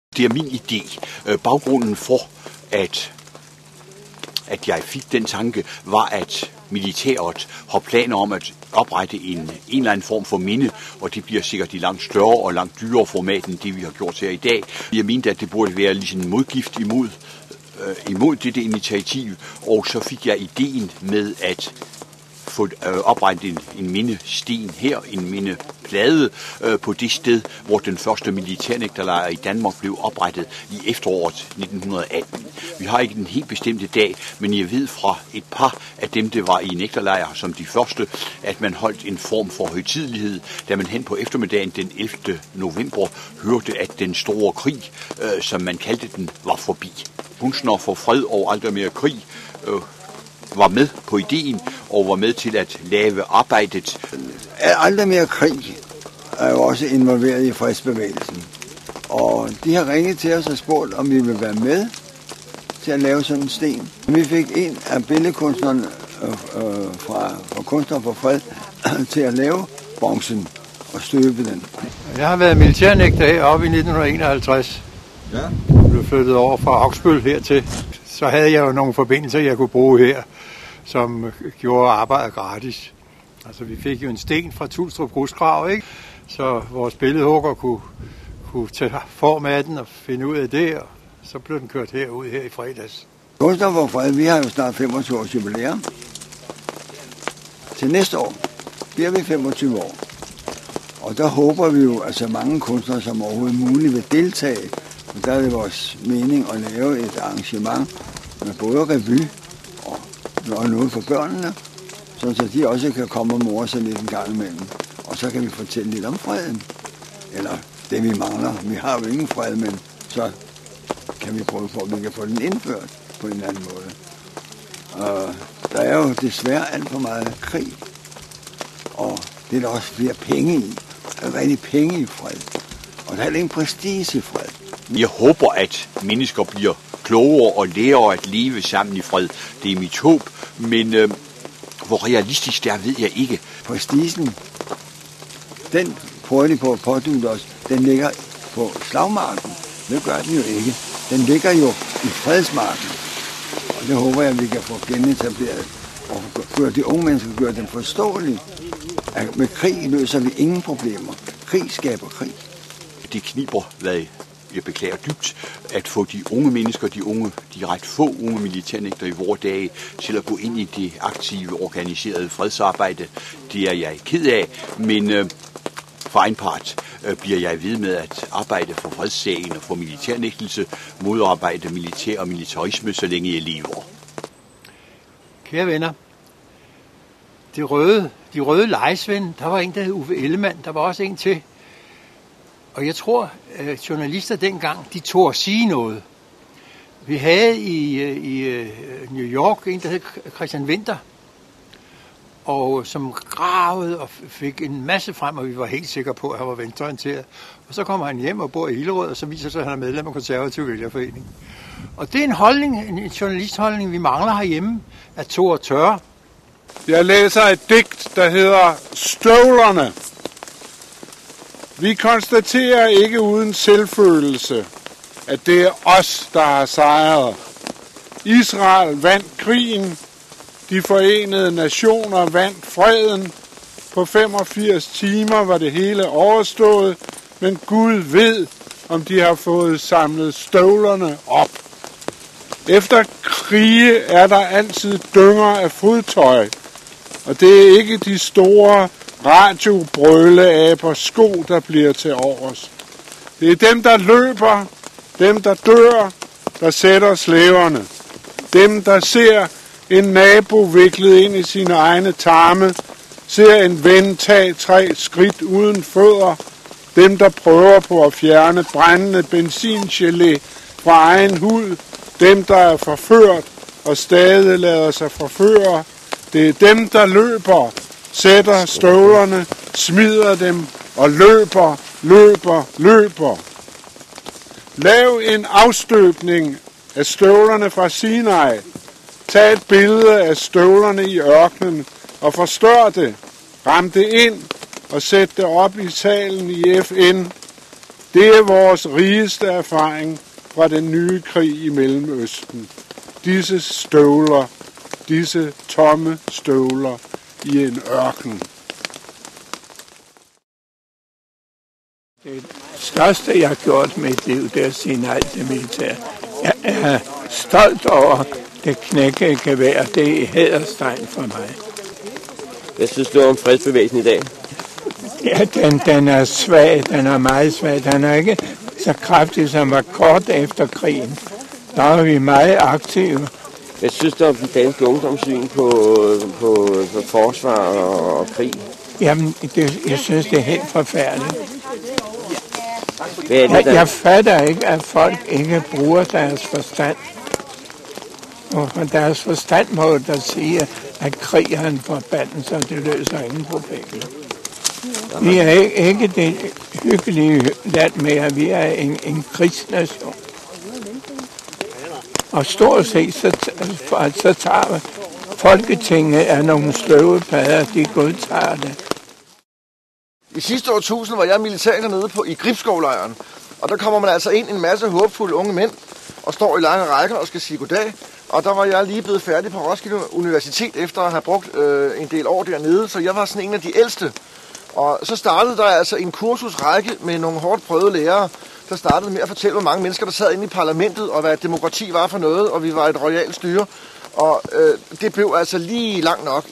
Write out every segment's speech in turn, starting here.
Det er min idé. Baggrunden for, at jeg fik den tanke, var, at militæret har planer om at oprette en eller anden form for minde, og det bliver sikkert i langt større og langt dyrere format end det, vi har gjort her i dag. Jeg mente, at det burde være ligesom en modgift imod dette initiativ, og så fik jeg ideen med at få oprettet en mindesten her, en mindeplade på det sted, hvor den første militærnægterlejr i Danmark blev oprettet i efteråret 1918. Vi har ikke den helt bestemte dag, men jeg ved fra et par af dem, der var i nægterlejr som de første, at man holdt en form for højtidelighed, da man hen på eftermiddagen den 11. november hørte, at den store krig, som man kaldte den, var forbi. Kunstner for fred og aldrig mere krig var med på ideen og var med til at lave arbejdet. Aldrig mere krig er jo også involveret i fredsbevægelsen. Og de har ringet til os og spurgt, om vi vil være med til at lave sådan en sten. Vi fik en af billedkunstnerne fra Kunstner for Fred til at lave bronzen og støbe den. Jeg har været militærnægter heroppe i 1951. Ja. Jeg blev flyttet over fra Augsbøl hertil. Så havde jeg jo nogle forbindelser, jeg kunne bruge her, som gjorde arbejdet gratis. Altså, vi fik jo en sten fra Tulstrup Grusgrav, ikke? Så vores billedhugger kunne tage form af den og finde ud af det, og så blev den kørt herud her i fredags. Kunstner for Fred, vi har jo snart 25 års jubilæum. Til næste år bliver vi 25 år. Og der håber vi jo, at så mange kunstnere som overhovedet muligt vil deltage. Og der er det vores mening at lave et arrangement med både revy og noget for børnene, så de også kan komme og more sig lidt en gang imellem. Og så kan vi fortælle lidt om freden. Eller det vi mangler. Vi har jo ingen fred, men så kan vi prøve på, at vi kan få den indført på en eller anden måde. Og der er jo desværre alt for meget krig. Og det er der også flere penge i. Der er rigtig penge i fred. Og der er ingen prestige i fred. Jeg håber, at mennesker bliver klogere og lærer at leve sammen i fred. Det er mit håb, men hvor realistisk det er, ved jeg ikke. Prestigen, den prøver de på at pådute os, den ligger på slagmarken. Det gør den jo ikke. Den ligger jo i fredsmarken. Og det håber jeg, at vi kan få genetableret. Og gøre de unge mennesker, gøre dem forståelige. At med krig løser vi ingen problemer. Krig skaber krig. Det kniber, hvad jeg beklager dybt, at få de unge mennesker, de ret få unge militærnægter i vore dage, til at gå ind i det aktive, organiserede fredsarbejde. Det er jeg ked af, men for en part bliver jeg ved med at arbejde for fredssagen og for militærnægtelse, modarbejde militær og militarisme, så længe jeg lever. Kære venner, de røde lejesvend, der var en, der hed Uffe Ellemann, der var også en til. Og jeg tror, at journalister dengang, de tog at sige noget. Vi havde i New York en, der hed Christian Winther, og som gravede og fik en masse frem, og vi var helt sikre på, at han var venstreorienteret. Og så kommer han hjem og bor i Hillerød, og så viser sig, at han er medlem af Konservativ Vælgerforening. Og det er en holdning, en journalistholdning, vi mangler herhjemme, at tog og tørre. Jeg læser et digt, der hedder Støvlerne. Vi konstaterer ikke uden selvfølelse, at det er os, der har sejret. Israel vandt krigen, de forenede nationer vandt freden. På 85 timer var det hele overstået, men Gud ved, om de har fået samlet støvlerne op. Efter krige er der altid dynger af fodtøj, og det er ikke de store radiobrøleaber sko, der bliver til overs. Det er dem, der løber, dem, der dør, der sætter slæverne. Dem, der ser en nabo viklet ind i sine egne tarme, ser en ven tage 3 skridt uden fødder. Dem, der prøver på at fjerne brændende benzingelé fra egen hud. Dem, der er forført og stadig lader sig forføre. Det er dem, der løber, sætter støvlerne, smider dem og løber. Lav en afstøbning af støvlerne fra Sinai. Tag et billede af støvlerne i ørkenen og forstør det. Ram det ind og sæt det op i salen i FN. Det er vores rigeste erfaring fra den nye krig i Mellemøsten. Disse støvler, disse tomme støvler i en ørken. Det største, jeg har gjort i mit liv, det er at sige nej til militær. Jeg er stolt over det knækkede gevær. Det er hæderstegn for mig. Jeg synes, du om fredsbevægelsen i dag. Ja, den er svag. Den er meget svag. Den er ikke så kraftig, som var kort efter krigen. Der er vi meget aktive. Jeg synes, der er den danske ungdomssyn på forsvar og krig. Jamen, jeg synes, det er helt forfærdeligt. Hvad er det, Jeg fatter ikke, at folk ikke bruger deres forstand. Og deres forstand må der sige, at krig er en forbandelse, og det løser ingen problemer. Vi er ikke det hyggelige land mere. Vi er en krigsnation. Og stort set, så tager Folketinget af nogle sløvepadder, de godtager det. I sidste årtusind var jeg militær dernede i Gribskovlejren, og der kommer man altså ind en masse håbfulde unge mænd og står i lange rækker og skal sige goddag. Og der var jeg lige blevet færdig på Roskilde Universitet efter at have brugt en del år dernede, så jeg var sådan en af de ældste. Og så startede der altså en kursusrække med nogle hårdt prøvede lærere, der startede med at fortælle, hvor mange mennesker der sad inde i parlamentet, og hvad demokrati var for noget, og vi var et royalt styre. Og det blev altså lige langt nok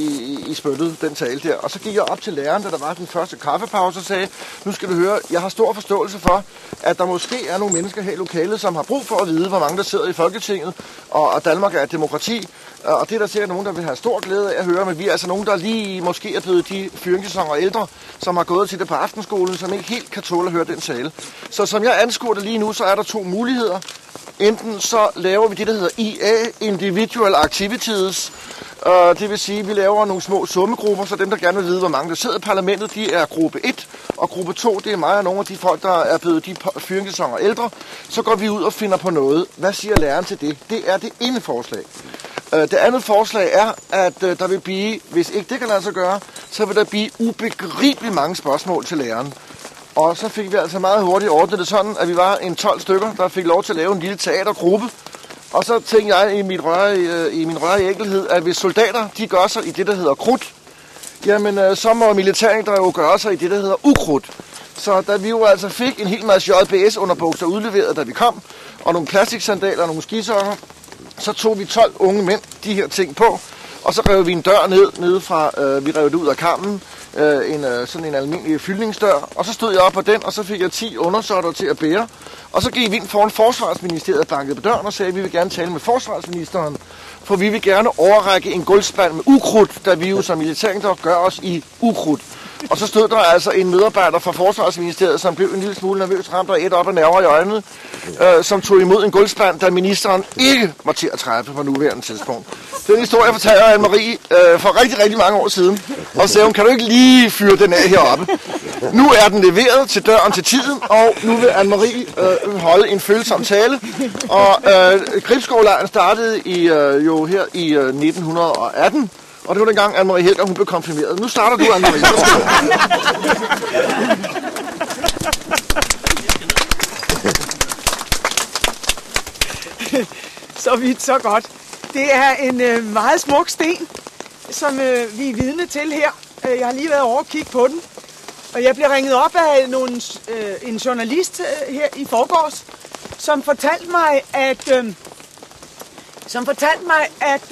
i spyttet, den tale der. Og så gik jeg op til læreren, da der var den første kaffepause, og sagde, nu skal du høre, jeg har stor forståelse for, at der måske er nogle mennesker her i lokalet, som har brug for at vide, hvor mange der sidder i Folketinget, og Danmark er et demokrati. Og det er der sikkert nogen, der vil have stor glæde af at høre, men vi er altså nogen, der lige måske er blevet de fyringsæsoner ældre, som har gået til det på aftenskolen, som ikke helt kan tåle at høre den tale. Så som jeg anskuer det lige nu, så er der to muligheder. Enten så laver vi det, der hedder IA, Individual Activities. Det vil sige, at vi laver nogle små summegrupper, så dem, der gerne vil vide, hvor mange der sidder i parlamentet, de er gruppe 1. Og gruppe 2, det er mig og nogle af de folk, der er blevet de fyringssæsoner ældre. Så går vi ud og finder på noget. Hvad siger læreren til det? Det er det ene forslag. Det andet forslag er, at der vil blive, hvis ikke det kan lade sig gøre, så vil der blive ubegribeligt mange spørgsmål til læreren. Og så fik vi altså meget hurtigt ordnet det sådan, at vi var en 12 stykker, der fik lov til at lave en lille teatergruppe. Og så tænkte jeg i min rørige enkelhed, at hvis soldater de gør sig i det, der hedder krudt, jamen så må militæret jo gøre sig i det, der hedder ukrudt. Så da vi jo altså fik en hel masse JBS-underbukser udleveret, da vi kom, og nogle plastiksandaler og nogle skisokker, så tog vi 12 unge mænd de her ting på, og så rev vi en dør ned fra, vi rev det ud af kammen, sådan en almindelig fyldningsdør, og så stod jeg op på den, og så fik jeg 10 undersåtter til at bære, og så gik vi ind foran Forsvarsministeriet og bankede på døren og sagde, at vi vil gerne tale med forsvarsministeren, for vi vil gerne overrække en gulvspand med ukrudt, da vi jo som militæret gør os i ukrudt. Og så stod der altså en medarbejder fra Forsvarsministeriet, som blev en lille smule nervøs, ramt og et op af nerver i øjnene, som tog imod en gulvspand, da ministeren ikke var til at træffe på nuværende tidspunkt. Den historie fortalte Anne-Marie for rigtig, rigtig mange år siden, og sagde hun, kan du ikke lige fyre den af heroppe? Nu er den leveret til døren til tiden, og nu vil Anne-Marie holde en følsom tale. Og Gribskovlejren startede jo her i 1918, og det var dengang Anne-Marie Helger, hun blev konfirmeret. Nu starter du, Anne-Marie. Så vidt, så godt. Det er en meget smuk sten, som vi er vidne til her. Jeg har lige været over og kigge på den. Og jeg blev ringet op af en journalist her i forgårs, som fortalte mig, at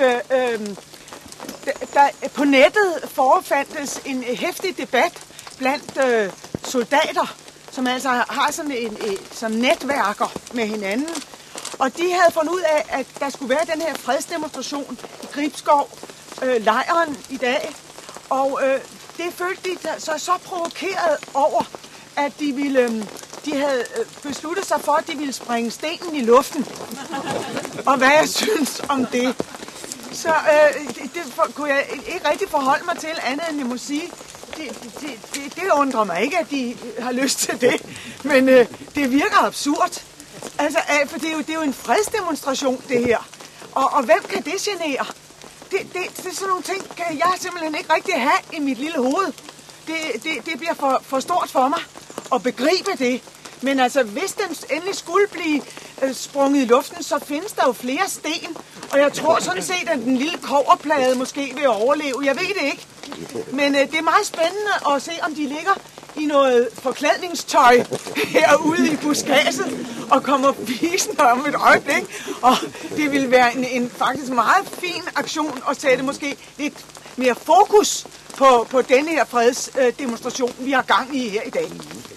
der på nettet forefandtes en heftig debat blandt soldater, som altså har sådan som netværker med hinanden. Og de havde fundet ud af, at der skulle være den her fredsdemonstration i Gribskov lejren i dag. Og det følte de så provokeret over, at de havde besluttet sig for, at de ville springe stenen i luften. Og hvad jeg synes om det. Så det kunne jeg ikke rigtig forholde mig til andet, end jeg må sige, det undrer mig ikke, at de har lyst til det. Men det virker absurd. Altså, for det er jo en fredsdemonstration, det her. Og hvem kan det genere? Det er sådan nogle ting, kan jeg simpelthen ikke rigtig have i mit lille hoved. Det bliver for stort for mig at begribe det. Men altså, hvis den endelig skulle blive sprunget i luften, så findes der jo flere sten. Og jeg tror sådan set, at den lille kobberplade måske vil overleve. Jeg ved det ikke. Men det er meget spændende at se, om de ligger i noget forklædningstøj herude i buskadset og kommer fisende om et øjeblik. Og det vil være en faktisk meget fin aktion at sætte måske lidt mere fokus på denne her fredsdemonstration, vi har gang i her i dag.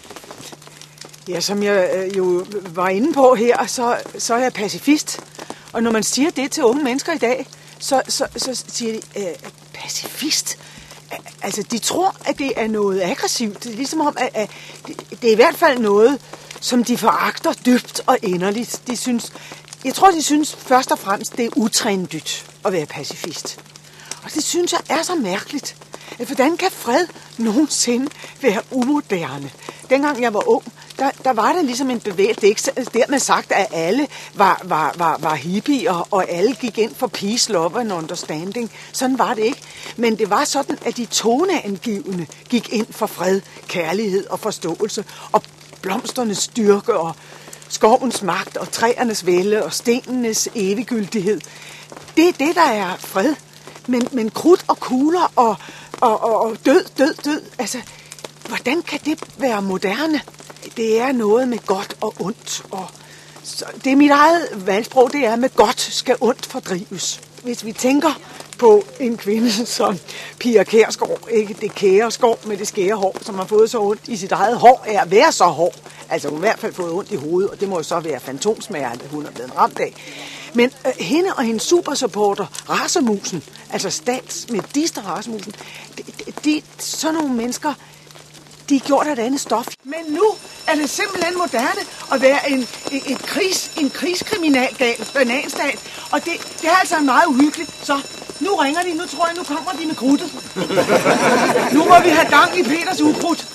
Ja, som jeg jo var inde på her, så er jeg pacifist. Og når man siger det til unge mennesker i dag, så siger de, pacifist? Altså, de tror, at det er noget aggressivt. Det er ligesom om, at det er i hvert fald noget, som de foragter dybt og inderligt. Jeg tror, de synes først og fremmest, det er utrænet at være pacifist. Og det synes jeg er så mærkeligt. Hvordan kan fred nogensinde være umoderne? Dengang jeg var ung, der var det ligesom en bevægelse. Det er ikke dermed sagt, at alle var hippier, og alle gik ind for peace, love and understanding. Sådan var det ikke. Men det var sådan, at de toneangivende gik ind for fred, kærlighed og forståelse, og blomsternes styrke, og skovens magt, og træernes vælde, og stenenes eviggyldighed. Det er det, der er fred. Men krudt og kugler og død. Altså, hvordan kan det være moderne? Det er noget med godt og ondt. Og det er mit eget valgsprog, det er, med godt skal ondt fordrives. Hvis vi tænker på en kvinde som Pia Kjærsgaard, ikke det Kjærsgaard med det skære hår, som har fået så ondt i sit eget hår, er at være så hård. Altså hun har i hvert fald fået ondt i hovedet, og det må jo så være fantomsmerte, hun er blevet ramt af. Men hende og hendes supersupporter, Racemusen, altså statsmedister Racemusen, sådan nogle mennesker, de er gjort af et andet stof. Men nu er det simpelthen moderne at være en krigskriminalgal, bananstat, og det er altså meget uhyggeligt. Så nu ringer de, nu tror jeg, nu kommer de med krudtet. Nu må vi have gang i Peters ukrudt.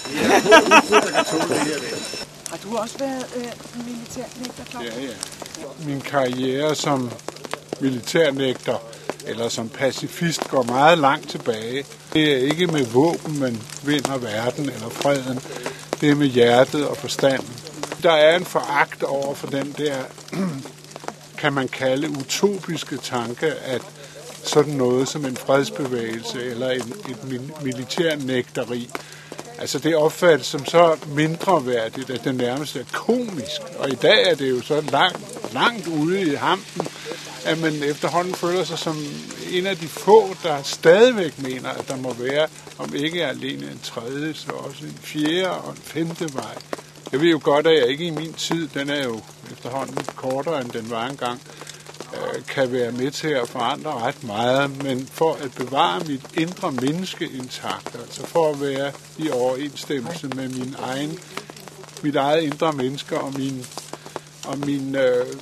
Har du også været militærnægter, Claus? Ja. Min karriere som militærnægter eller som pacifist går meget langt tilbage. Det er ikke med våben, man vinder verden eller freden. Det er med hjertet og forstanden. Der er en foragt over for den der, kan man kalde, utopiske tanke, at sådan noget som en fredsbevægelse eller et militærnægteri, altså det opfattes som så mindreværdigt, at det nærmest er komisk. Og i dag er det jo så langt ude i hampen, at man efterhånden føler sig som en af de få, der stadigvæk mener, at der må være, om ikke alene en tredje, så også en fjerde og en femte vej. Jeg ved jo godt, at jeg ikke i min tid, den er jo efterhånden kortere, end den var engang, kan være med til at forandre ret meget, men for at bevare mit indre menneske intakt, altså for at være i overensstemmelse med mit eget indre menneske og min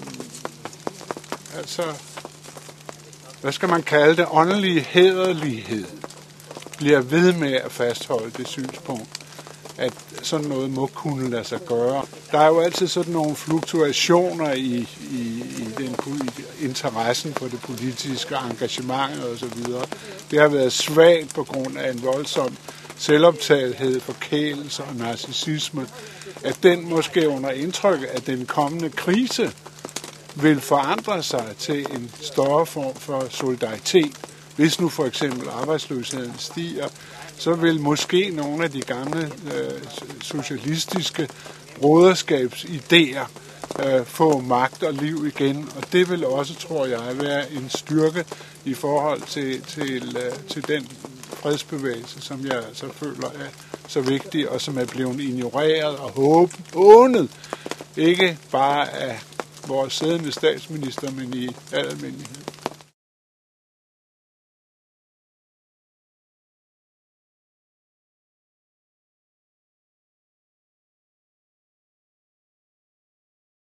altså, hvad skal man kalde det, åndelige hæderlighed, bliver ved med at fastholde det synspunkt, at sådan noget må kunne lade sig gøre. Der er jo altid sådan nogle fluktuationer i interessen for det politiske engagement og så videre. Det har været svagt på grund af en voldsom selvoptagethed, forkælelse og narcissisme, at den måske under indtryk af den kommende krise vil forandre sig til en større form for solidaritet. Hvis nu for eksempel arbejdsløsheden stiger, så vil måske nogle af de gamle socialistiske broderskabsidéer få magt og liv igen. Og det vil også, tror jeg, være en styrke i forhold til den fredsbevægelse, som jeg altså føler er så vigtig, og som er blevet ignoreret og hånet. Ikke bare af vores siddende statsminister, men i al almindelighed.